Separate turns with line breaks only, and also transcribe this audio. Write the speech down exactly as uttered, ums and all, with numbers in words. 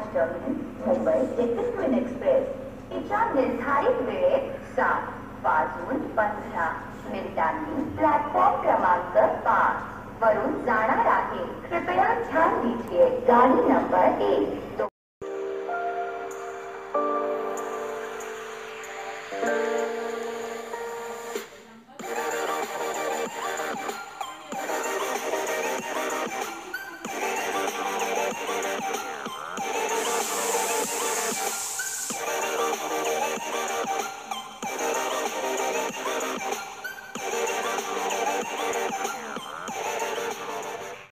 Terminus Mumbai येथील twin express तिच्या निर्धारित वेळेत सात वाजून पंधरा मिनिटांनी प्लॅटफॉर्म क्रमांक पाच वरून जाणार आहे। कृपया ध्यान दीजिए गाड़ी नंबर एक